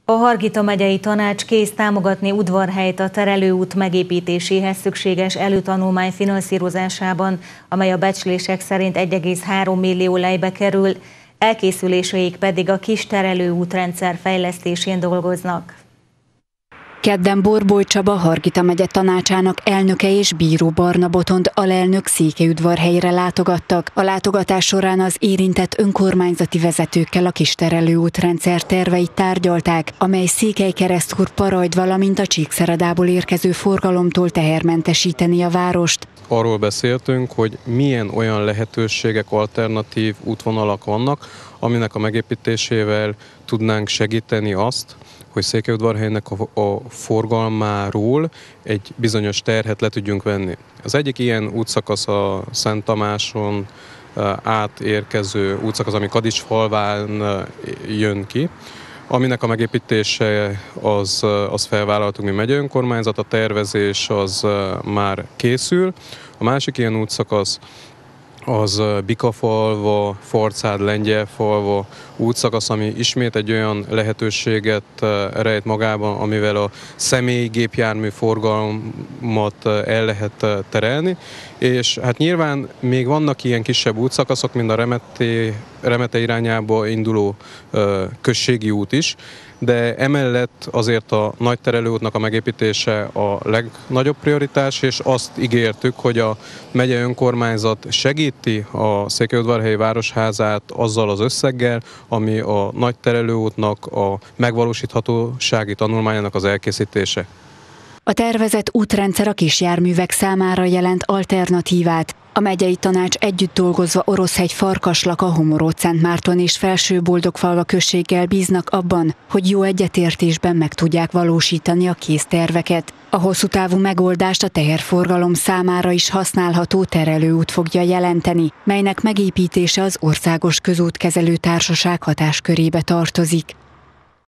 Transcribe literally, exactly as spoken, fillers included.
A Hargita megyei tanács kész támogatni Udvarhelyt a terelőút megépítéséhez szükséges előtanulmány finanszírozásában, amely a becslések szerint egy egész három millió lejbe kerül, elkészüléseik pedig a kis terelőútrendszer fejlesztésén dolgoznak. Kedden Borboly Csaba, Hargita megye tanácsának elnöke és Bíró Barna Botond alelnök Székelyudvarhelyre látogattak. A látogatás során az érintett önkormányzati vezetőkkel a kis terelőútrendszer terveit tárgyalták, amely Székelykeresztúr Parajd, valamint a Csíkszeredából érkező forgalomtól tehermentesíteni a várost. Arról beszéltünk, hogy milyen olyan lehetőségek, alternatív útvonalak vannak, aminek a megépítésével tudnánk segíteni azt, hogy Székelyudvarhelynek a, a forgalmáról egy bizonyos terhet le tudjunk venni. Az egyik ilyen útszakasz a Szent Tamáson átérkező útszakasz, ami Kadicsfalván jön ki, aminek a megépítése az, az felvállaltunk mi megyei önkormányzat, a tervezés az már készül. A másik ilyen útszakasz az Bikafalva, Farcád, Lengyelfalva útszakasz, ami ismét egy olyan lehetőséget rejt magában, amivel a személygépjármű forgalmat el lehet terelni, és hát nyilván még vannak ilyen kisebb útszakaszok, mint a Remete, Remete irányába induló községi út is, de emellett azért a nagy terelőútnak a megépítése a legnagyobb prioritás, és azt ígértük, hogy a megyei önkormányzat segíti a Székelyudvarhelyi Városházát azzal az összeggel, ami a nagy terelőútnak a megvalósíthatósági tanulmányának az elkészítése. A tervezett útrendszer a kisjárművek számára jelent alternatívát. A megyei tanács együtt dolgozva Oroszhegy, Farkaslaka, Homorod-Szentmárton és Felső-Boldogfalva községgel bíznak abban, hogy jó egyetértésben meg tudják valósítani a kész terveket. A hosszú távú megoldást a teherforgalom számára is használható terelőút fogja jelenteni, melynek megépítése az Országos Közútkezelő Társaság hatáskörébe tartozik.